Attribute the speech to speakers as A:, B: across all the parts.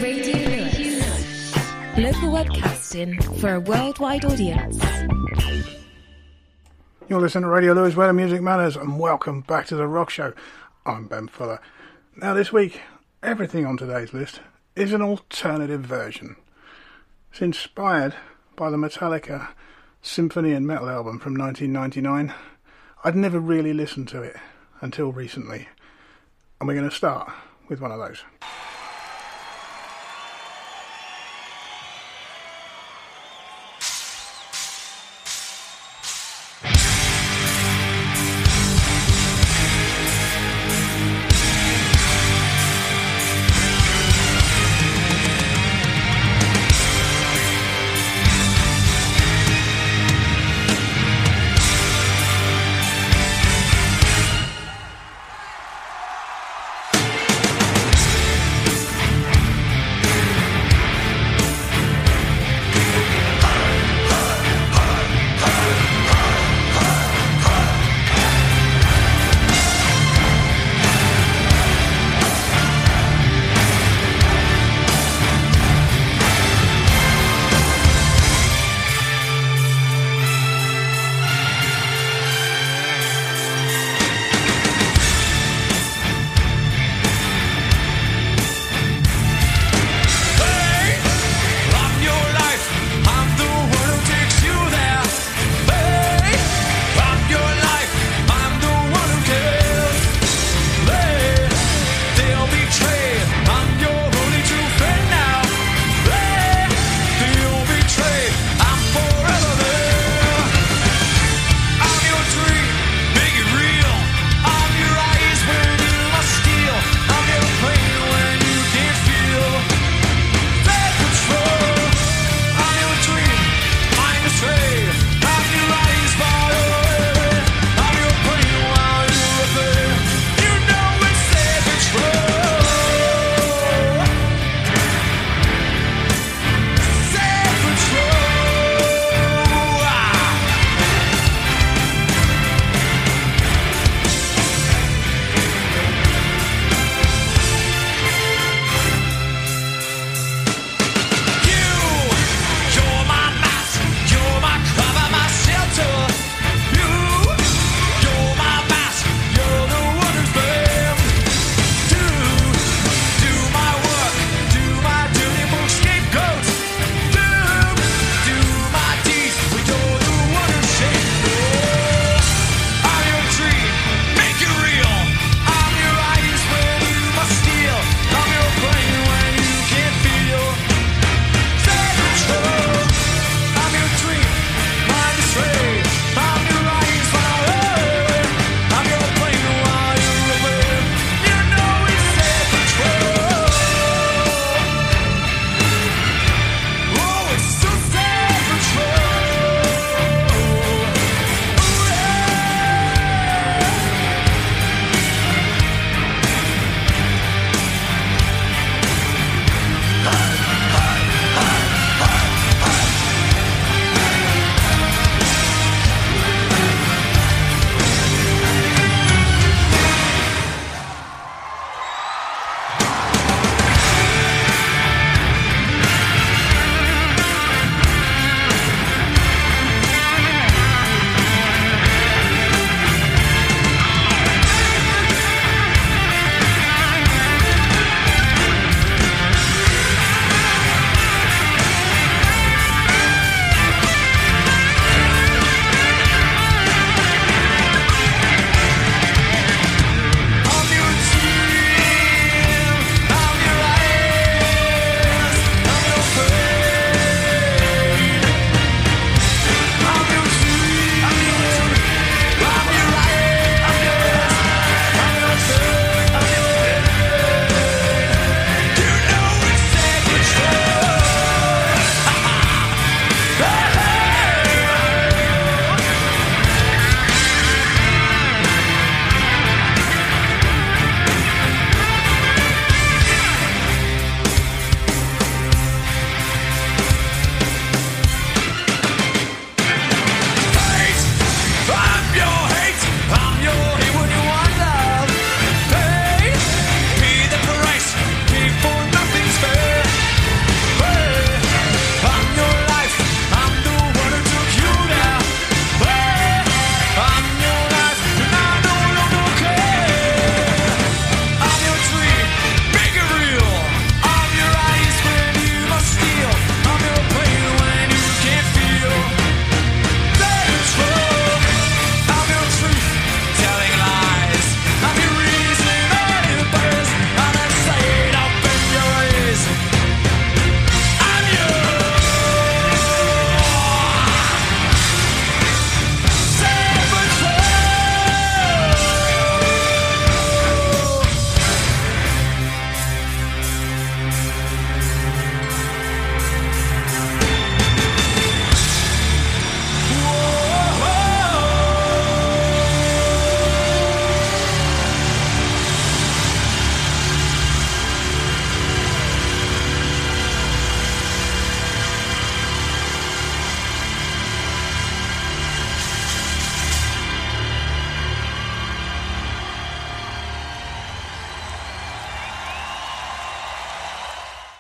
A: Lewes. Local webcasting for a worldwide audience.
B: You're listening to Radio Lewes, where the music matters, and welcome back to the Rock Show. I'm Ben Fuller. Now this week, everything on today's list is an alternative version. It's inspired by the Metallica Symphony and Metal album from 1999. I'd never really listened to it until recently, and we're going to start with one of those.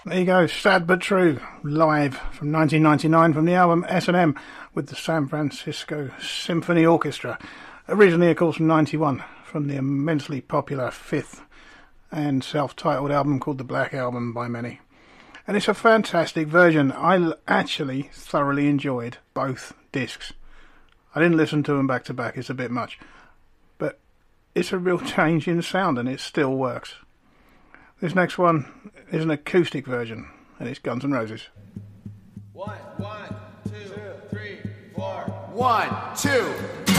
B: There you go, Sad But True, live from 1999 from the album S&M with the San Francisco Symphony Orchestra. Originally, of course, from 91, from the immensely popular fifth and self-titled album called The Black Album by many. And it's a fantastic version. I actually thoroughly enjoyed both discs. I didn't listen to them back to back, it's a bit much. But it's a real change in sound and it still works. This next one is an acoustic version, and it's Guns N' Roses.
C: 1, 2, 3, 4. 1, 2.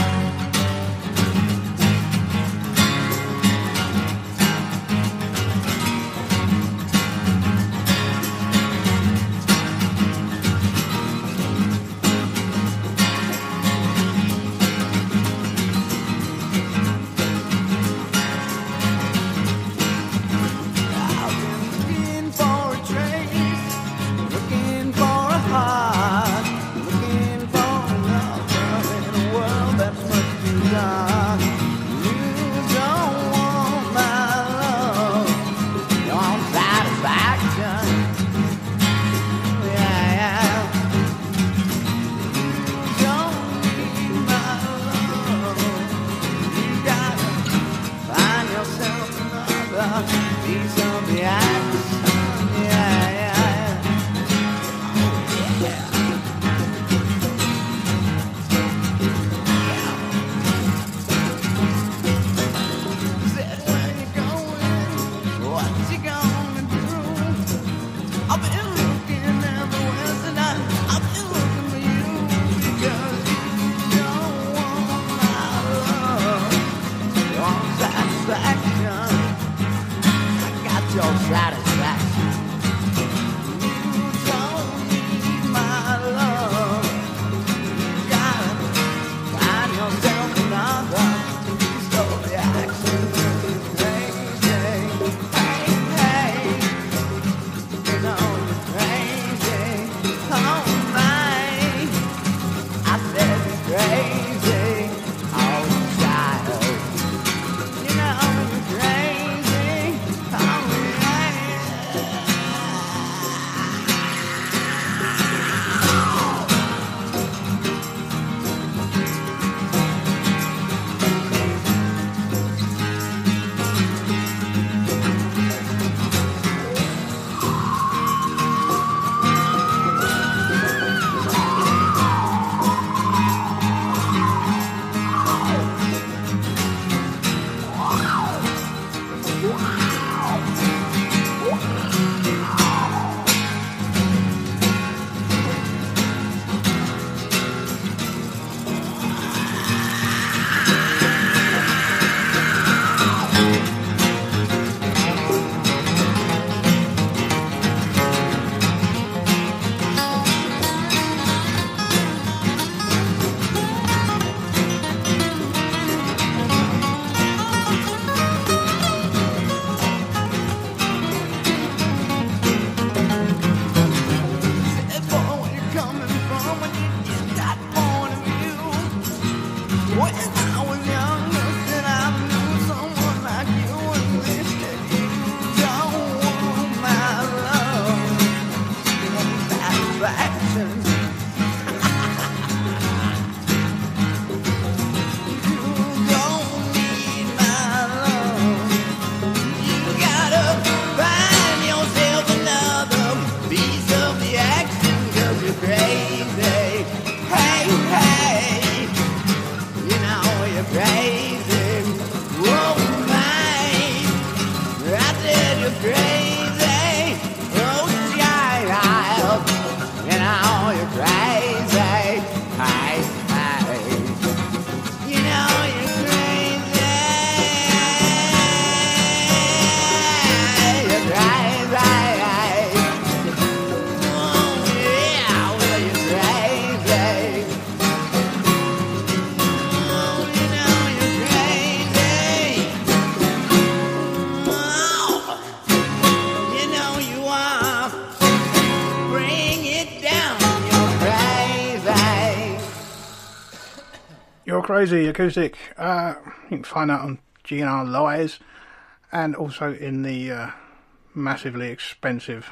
B: Crazy acoustic. You can find that on GNR Lewes and also in the massively expensive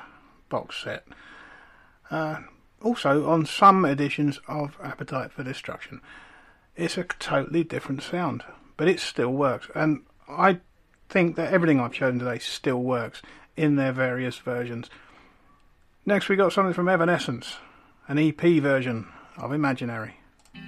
B: box set. Also on some editions of Appetite for Destruction. It's a totally different sound, but it still works, and I think that everything I've chosen today still works in their various versions. Next we got something from Evanescence, an EP version of Imaginary.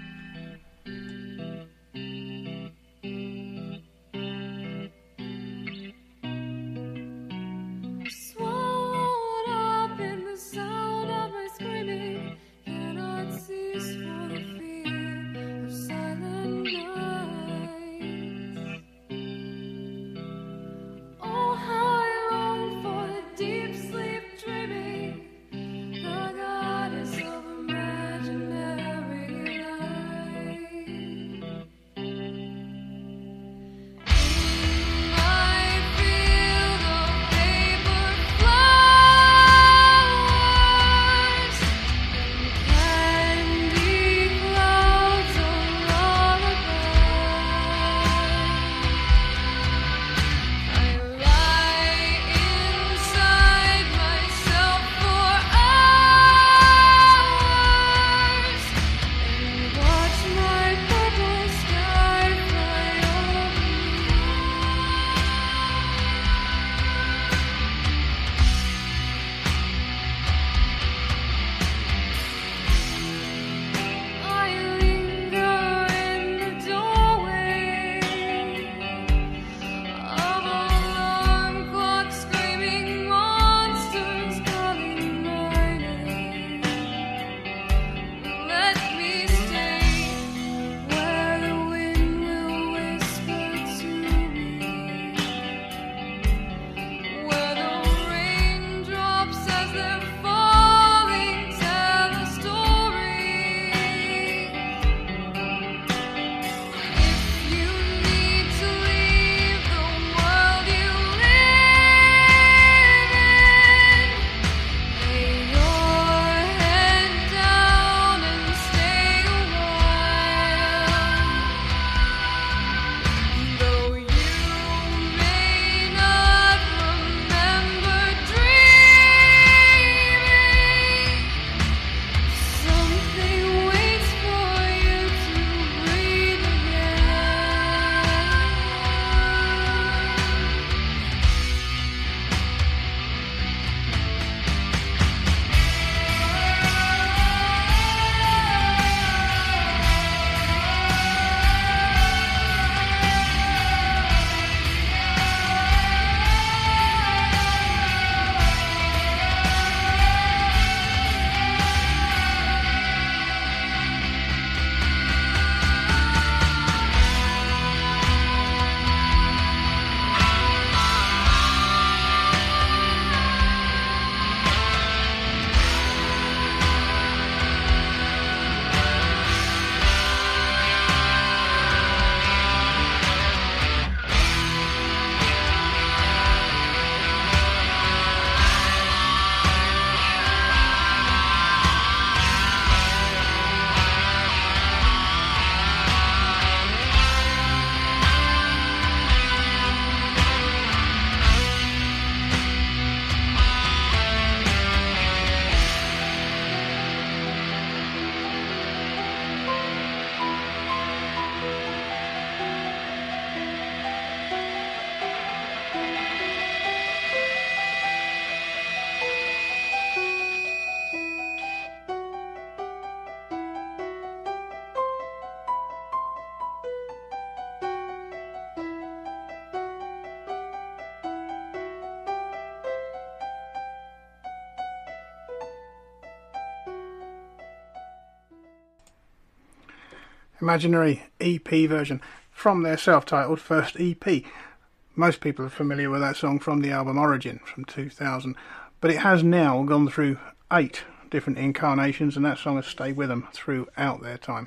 B: Imaginary EP version from their self-titled first EP. Most people are familiar with that song from the album Origin from 2000, but it has now gone through 8 different incarnations, and that song has stayed with them throughout their time.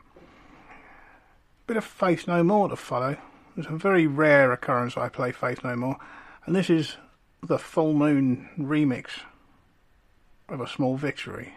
B: Bit of Faith No More to follow. It's a very rare occurrence I play Faith No More, and this is the Full Moon remix of A Small Victory.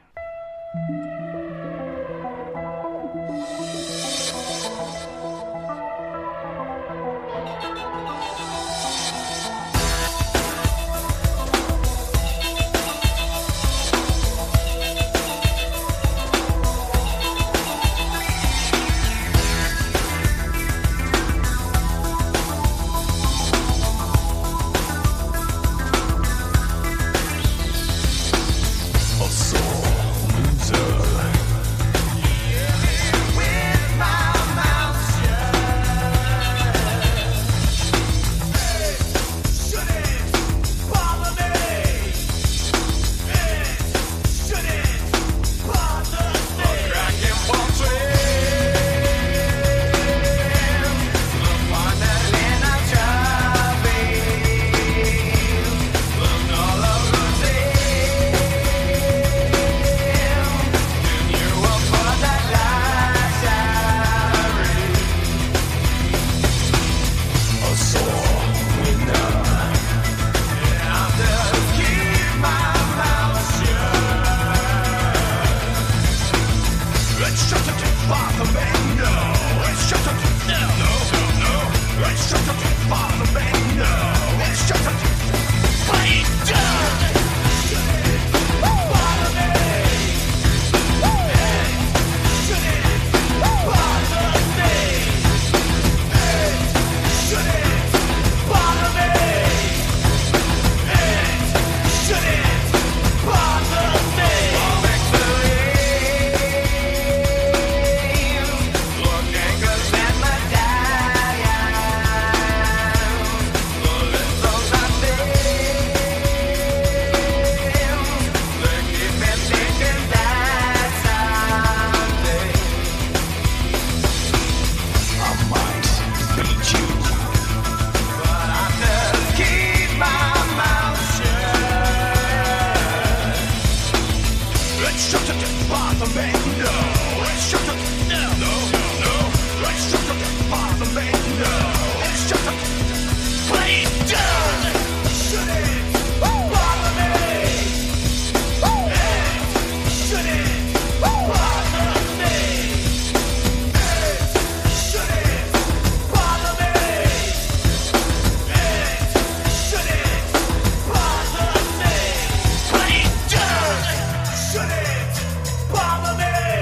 C: shouldn't bother me. No, it shouldn't. No, it shouldn't bother me. No, it shouldn't. Please don't. Shouldn't bother me. It shouldn't bother me. It shouldn't bother me. It shouldn't bother me. Please don't. Shouldn't bother me.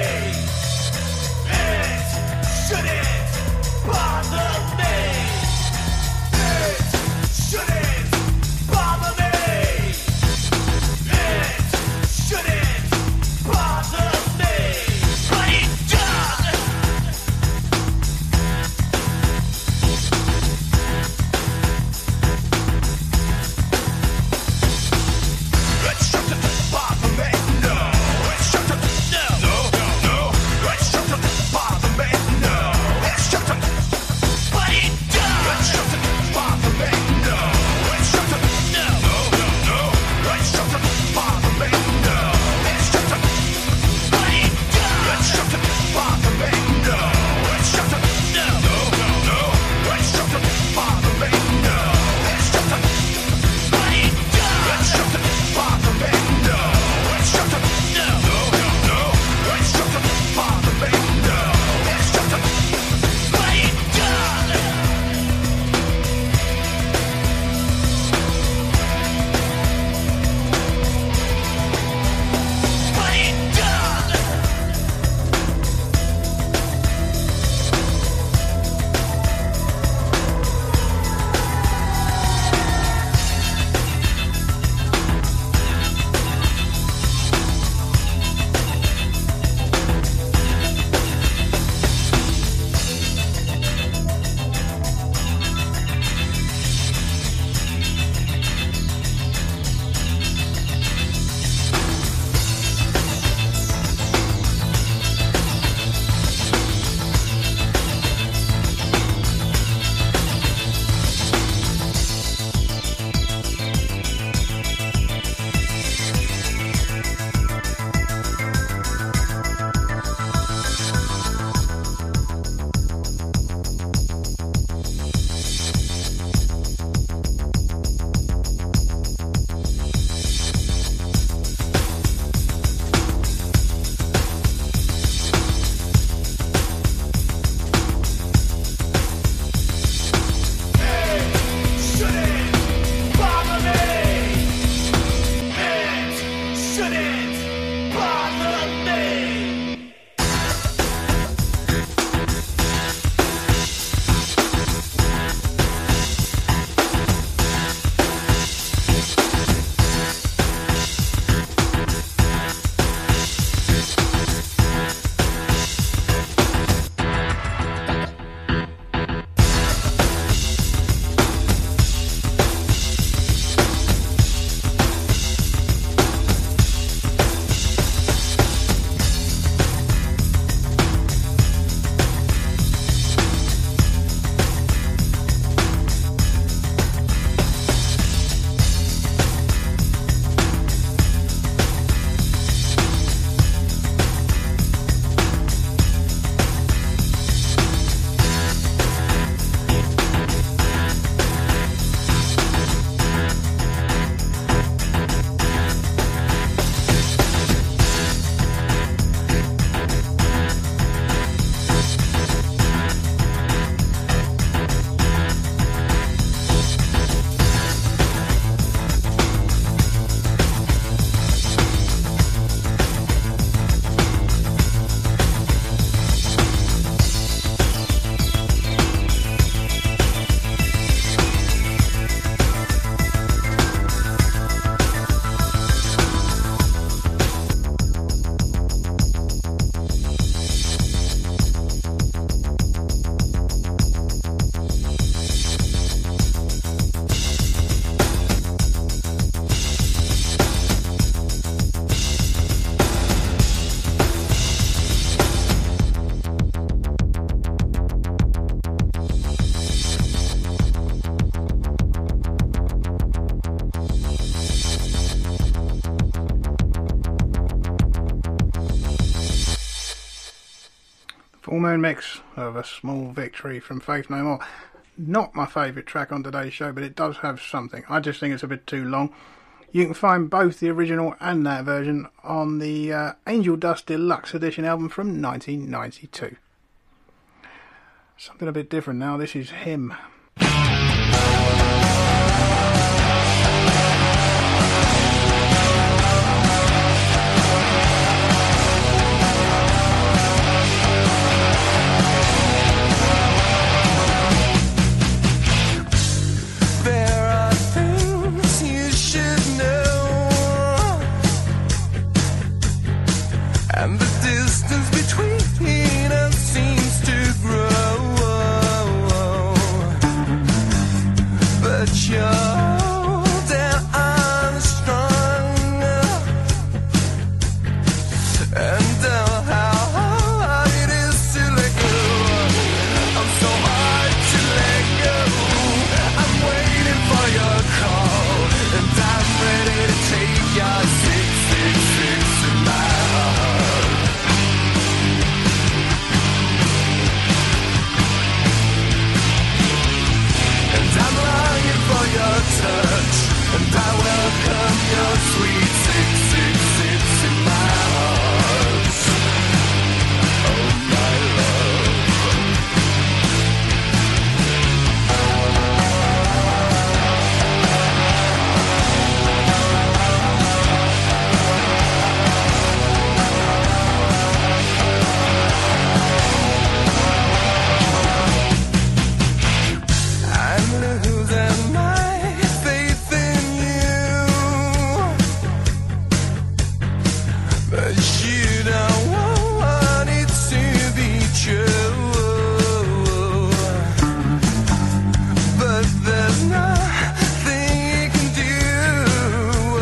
B: Full Moon mix of A Small Victory from Faith No More. Not my favourite track on today's show, but it does have something. I just think it's a bit too long. You can find both the original and that version on the Angel Dust Deluxe Edition album from 1992. Something a bit different now. This is Him.
C: And the distance between us seems to grow. But you're there, I'm strong. And how hard it is to let go. I'm so hard to let go. I'm waiting for your call. And I'm ready to take your 666 in my heart. I'm longing for your touch, and I welcome your sweet 666 in my heart. Oh, my love. I'm losing my faith in you, but you don't want it to be true. But there's nothing you can do,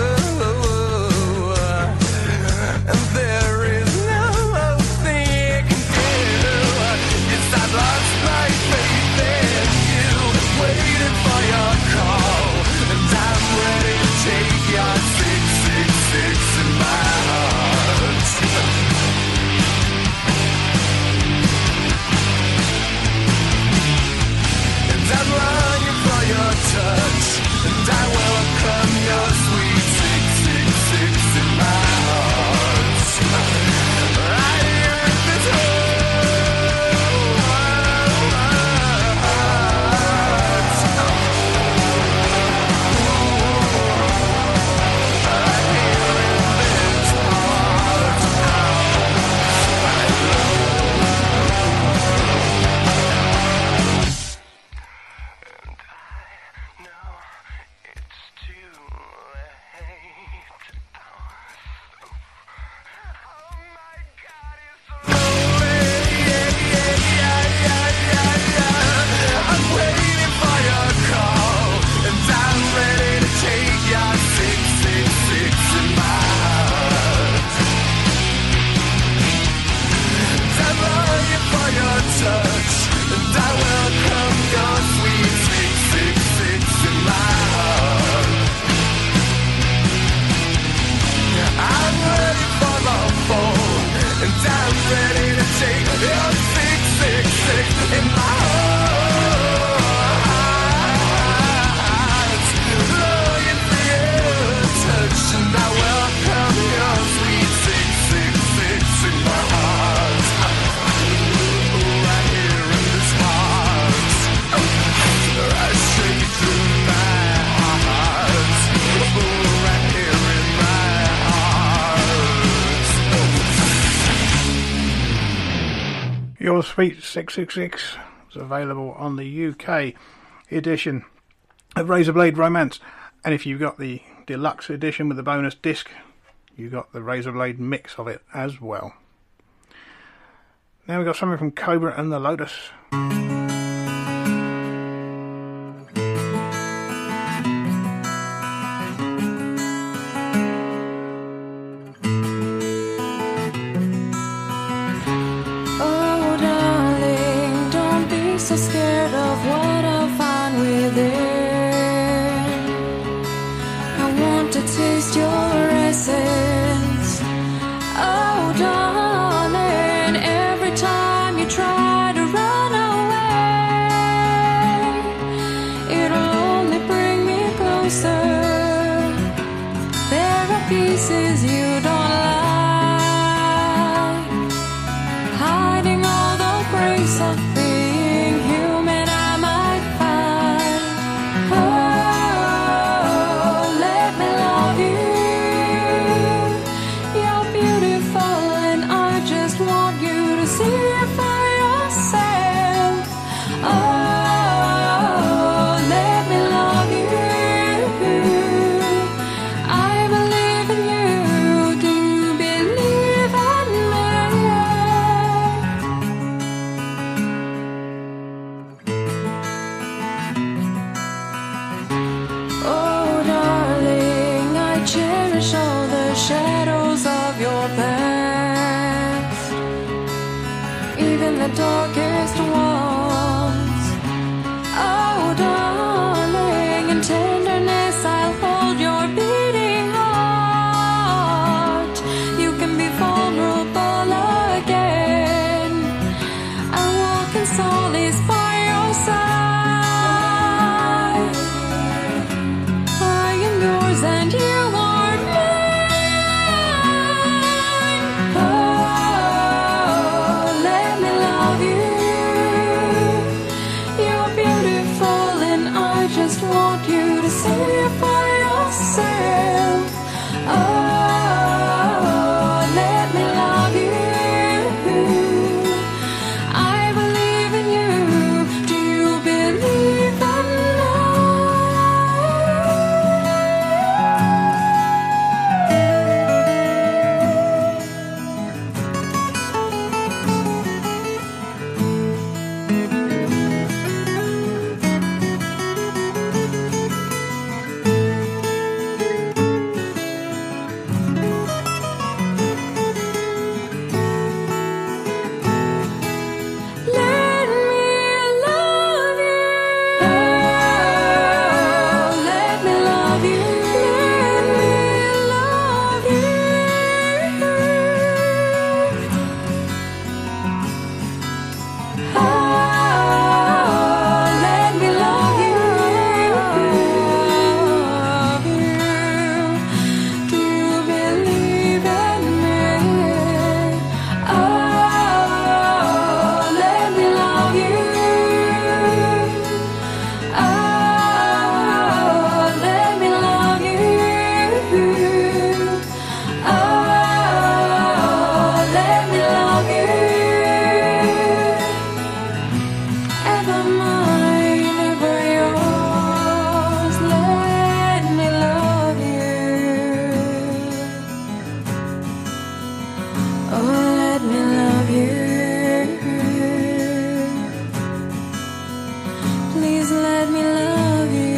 C: and there is no thing you can do. Yes, I've lost my faith in you, waiting for your call, and I'm ready to take your 666 in my heart. And I'm longing for your touch, and I welcome your sweet 666 in my heart. Right here in this
B: Your Sweet 666 is available on the UK edition of Razorblade Romance, and if you've got the deluxe edition with the bonus disc, you've got the Razorblade mix of it as well. Now we've got something from Cobra and the Lotus.
D: So scared of what I'll find within. I want to taste your essence. Oh, darling, every time you try faces you don't like, hiding all the grace of being human I might find. Oh, let me love you. You're beautiful and I just want you to see it for yourself. Oh, let me love you. I believe in you. Do you believe in me? Oh, darling, I cherish all the shadows of your past, even the darkest ones. Oh, darling, in tenderness I'll hold your beating heart. You can be vulnerable again. I'll walk in solace by your side. I am yours and you are mine. Oh, let me love you. You're beautiful and I just want you to see it for yourself. Oh, let me love you. I believe in you. Do you believe in Let me love you. Oh, let me love you. Let me love you. Oh, let me love you. Do you believe in me? Oh, let me love you. Oh, let me love you. Oh, let me love you. Ever mine, ever yours. Let me love you. Oh, let me love you. Please let me love you.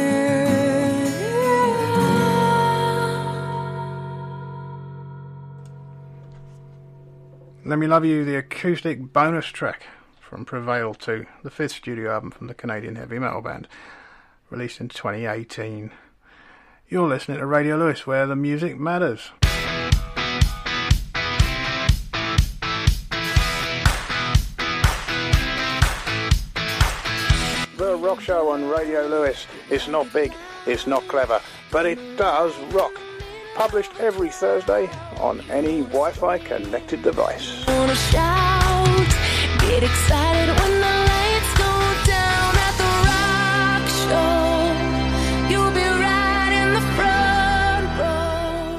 B: Let Me Love You, the acoustic bonus track from Prevail 2, the fifth studio album from the Canadian heavy metal band, released in 2018. You're listening to Radio Lewis, where the music matters. The Rock Show on Radio Lewis. It's not big, it's not clever, but it does rock. Published every Thursday on any Wi-Fi connected device.
D: Wanna shout, get excited when the lights go down at the rock show. You'll be right in the front row.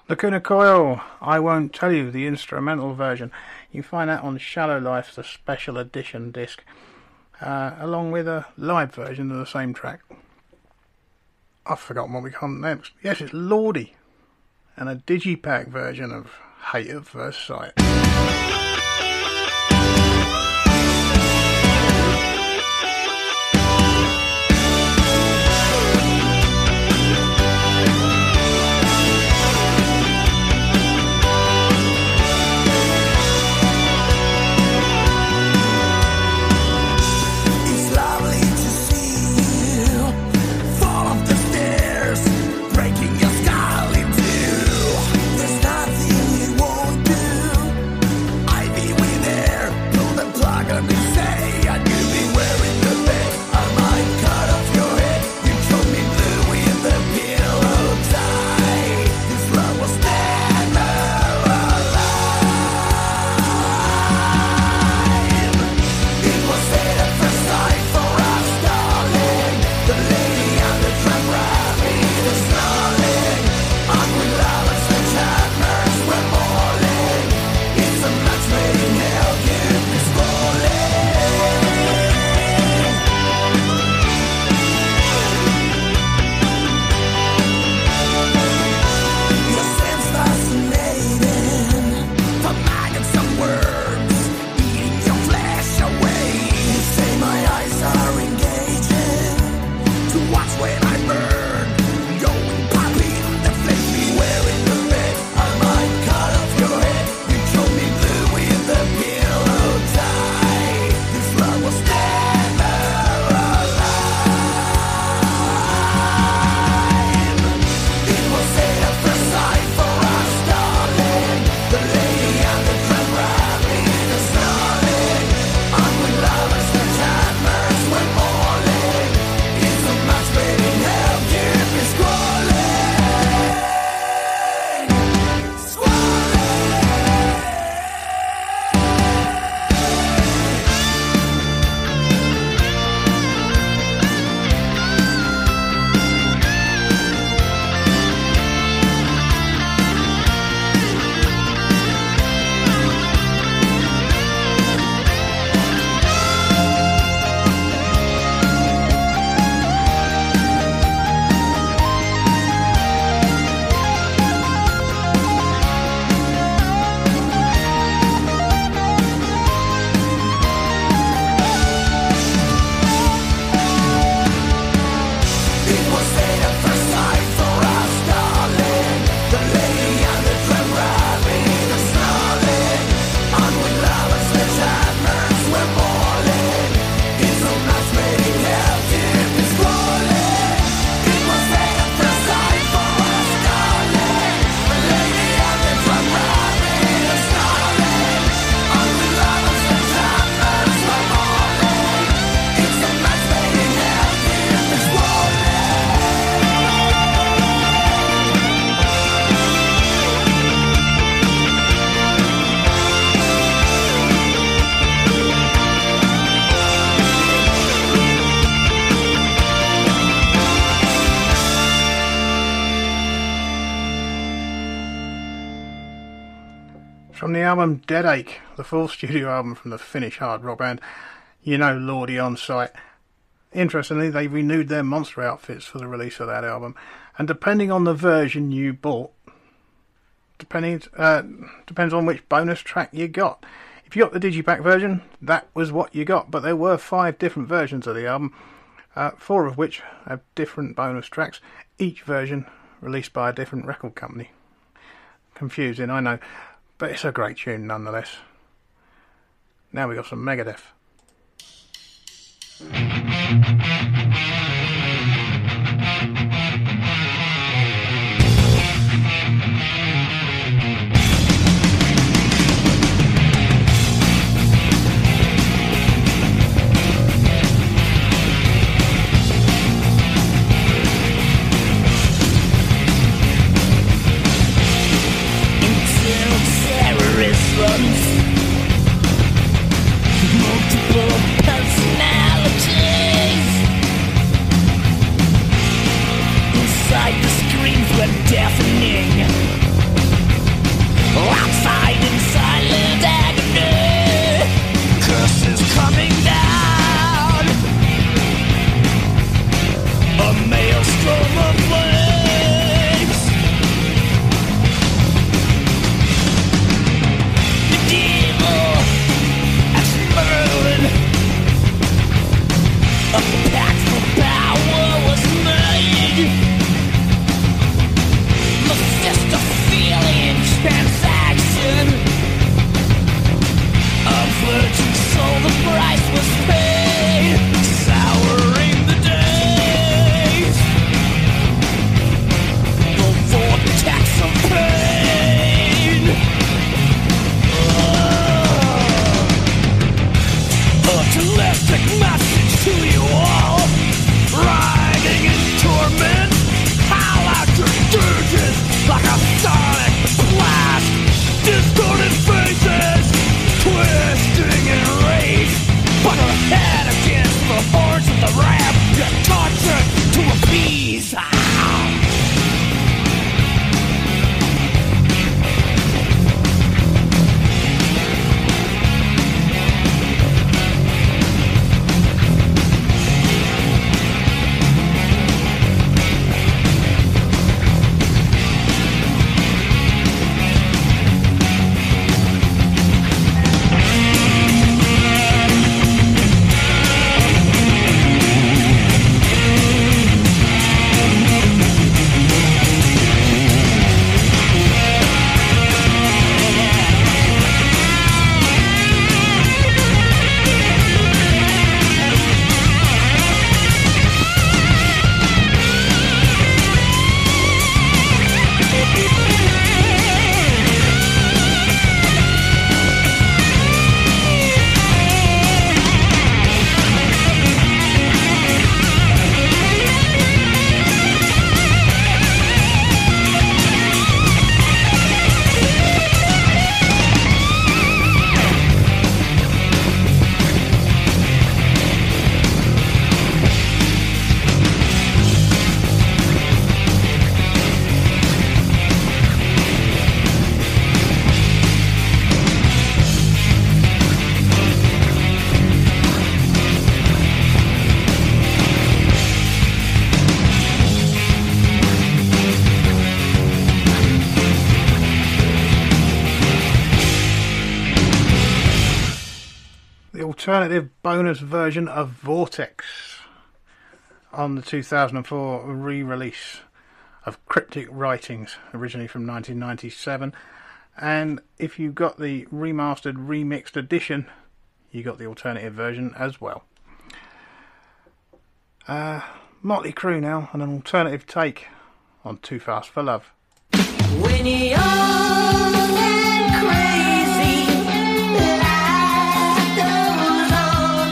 B: Lacuna Coil, I Won't Tell You, the instrumental version. You can find that on Shallow Life, the special edition disc, along with a live version of the same track. I've forgotten what we come next. Yes, it's Lordy, and a digipack version of Hate at First Sight. From the album Deadache, the full studio album from the Finnish hard rock band, you know Lordy on Sight. Interestingly, they renewed their monster outfits for the release of that album, and depending on the version you bought, depends on which bonus track you got. If you got the digipack version, that was what you got, but there were 5 different versions of the album, 4 of which have different bonus tracks, each version released by a different record company. Confusing, I know, but it's a great tune nonetheless. Now we got some Megadeth.
D: Multiple personalities inside the screams were deafening.
B: alternative bonus version of Vortex on the 2004 re-release of Cryptic Writings, originally from 1997. And if you got the remastered, remixed edition, you got the alternative version as well. Motley Crue now, and an alternative take on Too Fast for Love.
D: When you're young and crazy, life goes on.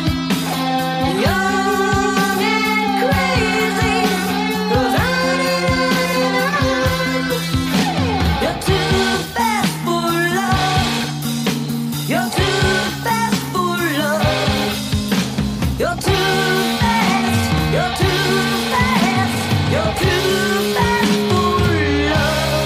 D: Young and crazy, goes on and on. You're too fast for love. You're too fast for love. You're too fast. You're too fast. You're too fast for love.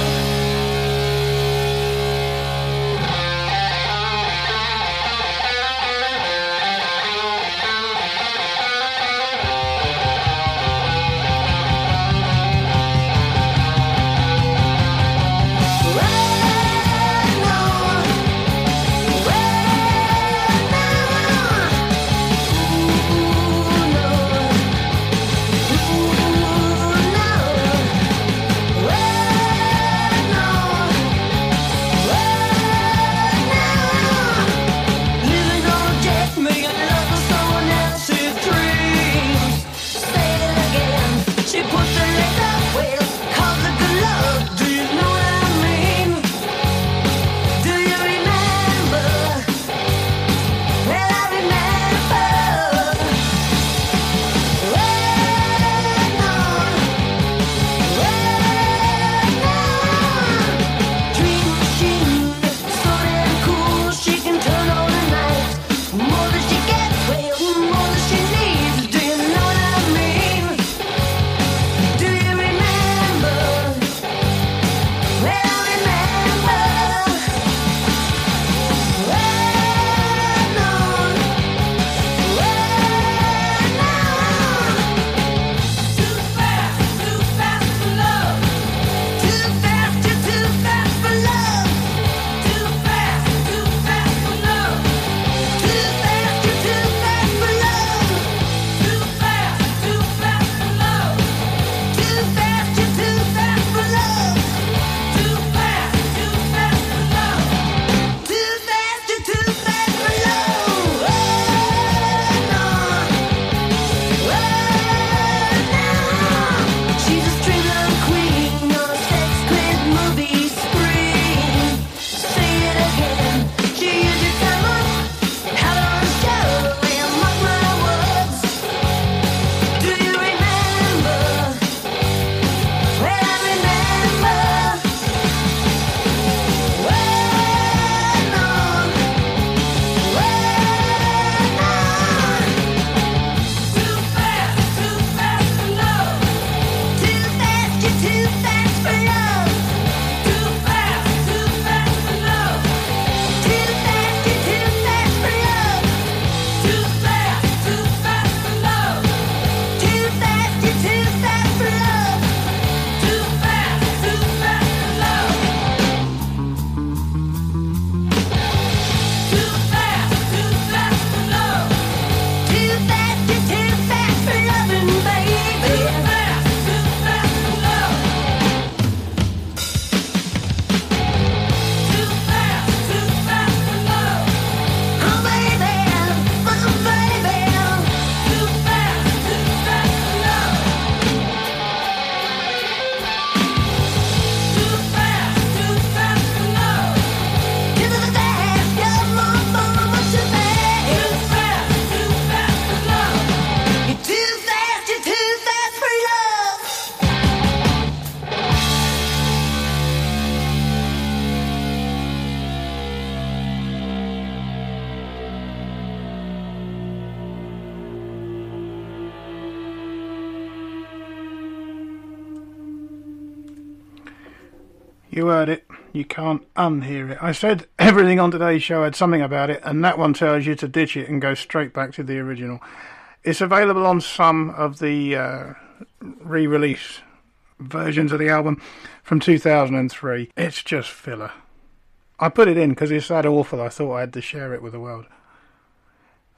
B: You heard it. You can't unhear it. I said everything on today's show had something about it, and that one tells you to ditch it and go straight back to the original. It's available on some of the re-release versions of the album from 2003. It's just filler. I put it in because it's that awful I thought I had to share it with the world.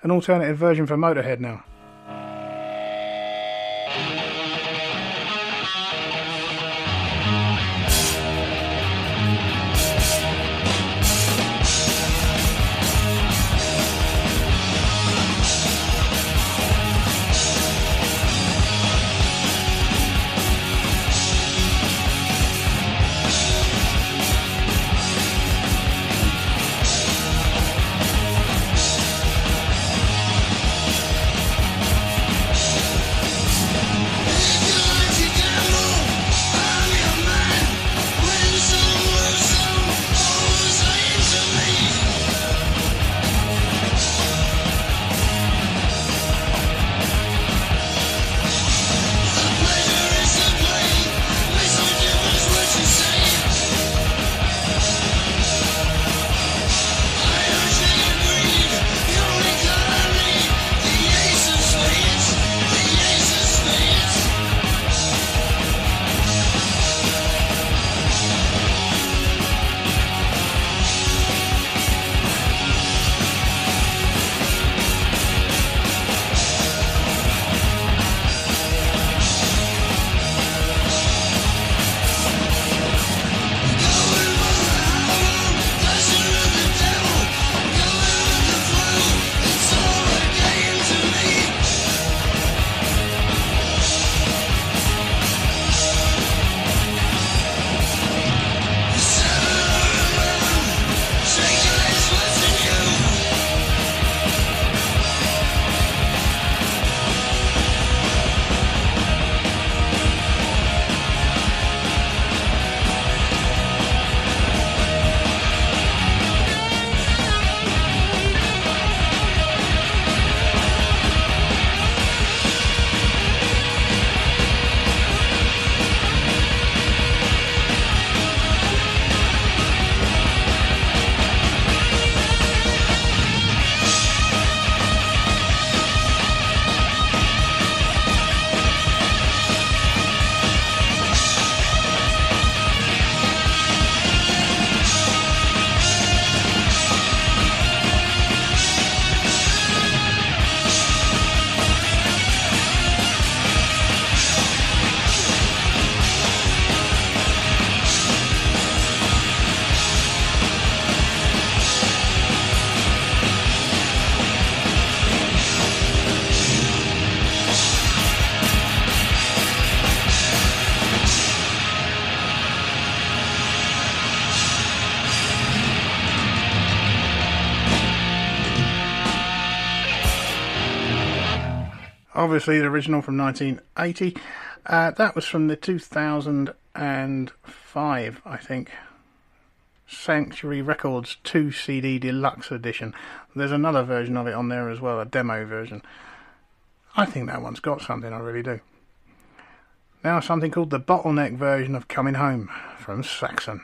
B: An alternative version for Motorhead now. Obviously the original from 1980. That was from the 2005, I think, Sanctuary Records 2 CD Deluxe Edition. There's another version of it on there as well, a demo version. I think that one's got something, I really do. Now something called the bottleneck version of Coming Home from Saxon.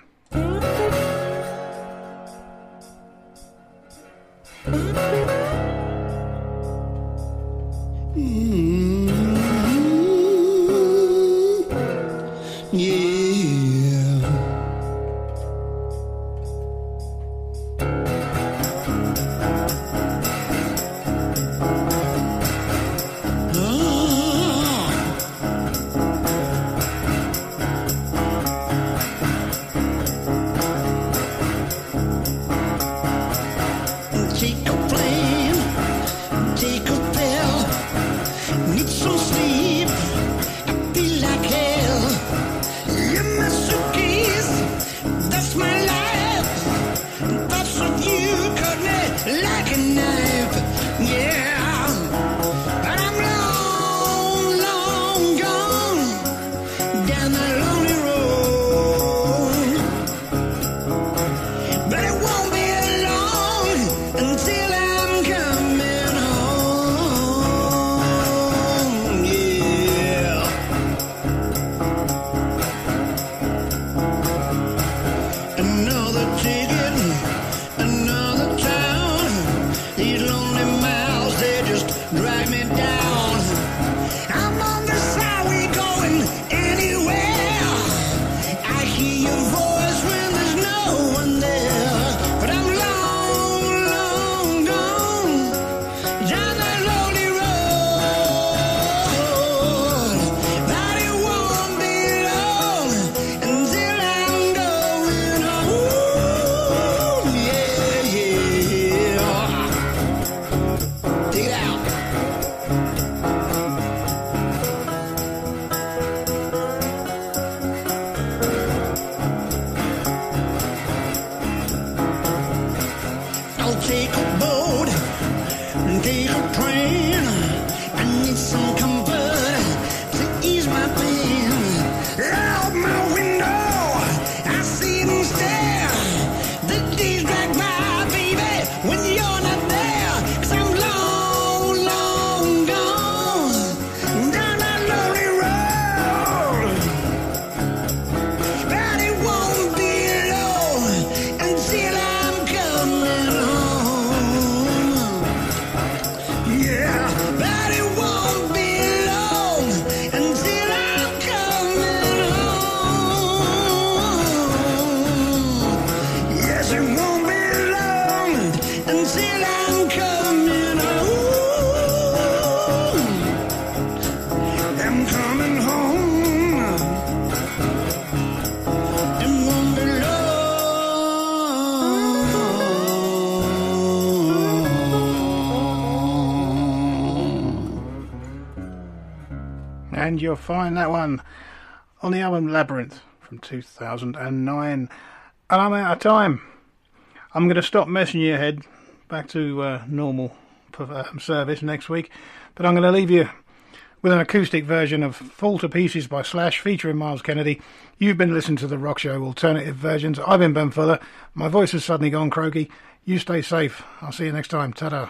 B: and you'll find that one on the album Labyrinth from 2009. And I'm out of time. I'm going to stop messing you ahead back to normal service next week, but I'm going to leave you with an acoustic version of Fall to Pieces by Slash featuring Miles Kennedy. You've been listening to the Rock Show Alternative Versions. I've been Ben Fuller. My voice has suddenly gone croaky. You stay safe. I'll see you next time. Ta-da.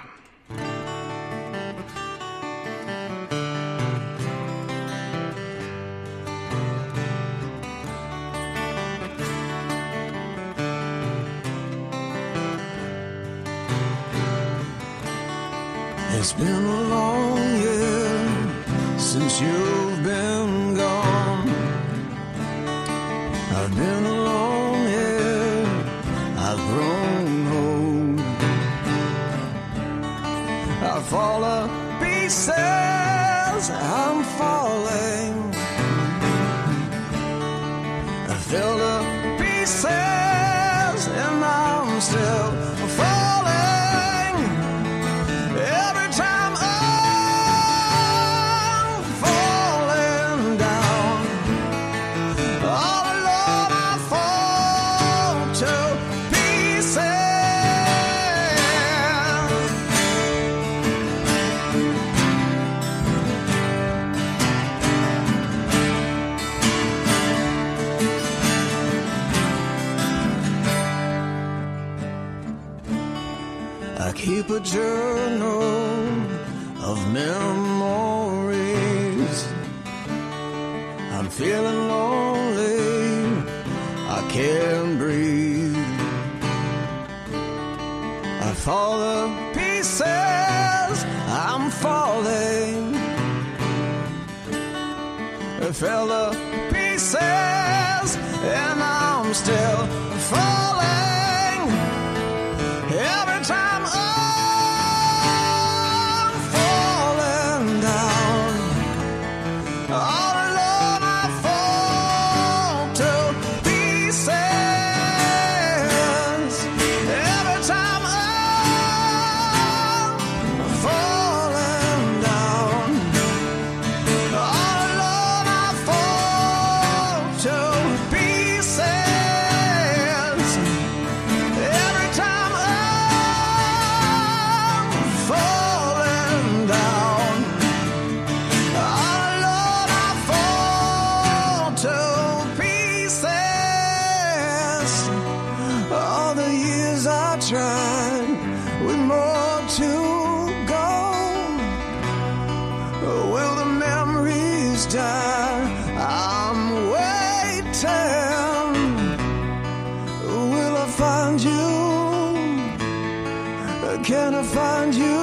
E: It's been a long year since you've been gone. I've been alone here, I've grown old. I fall to pieces, I'm falling. I fell to pieces and I'm still falling. Every time I'm falling down, all alone I fall to pieces. I keep a journal of memories. I'm feeling lonely, I can't breathe. I fall to pieces, I'm falling. I fell to pieces and I'm still falling. Every time I'm falling down, all alone I fall to pieces. Every time I'm falling down, all alone I fall to pieces. Every time I'm falling down, all alone I fall to pieces. All the years I tried with more to go. Will the memories die? I'm waiting. Will I find you? Can I find you?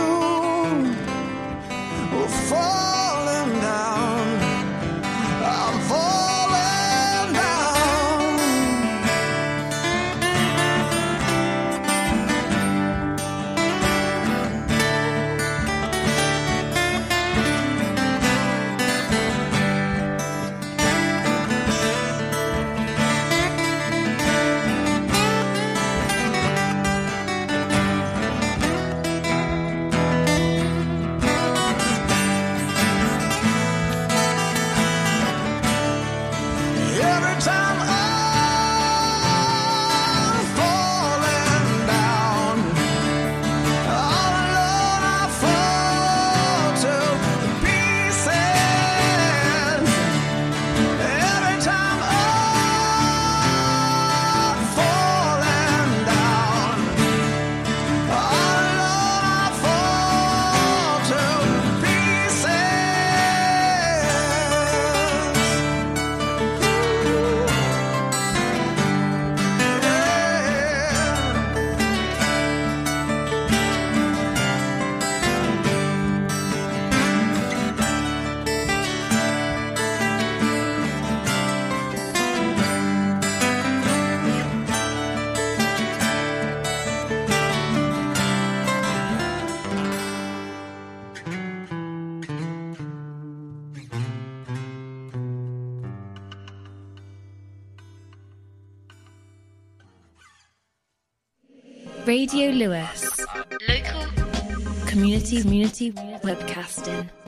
E: We're falling down. I'm falling down. Every time I'm falling down, all alone I fall to pieces. Every time I'm falling down, all alone I fall to pieces.
A: Radio Lewes. Local community webcasting.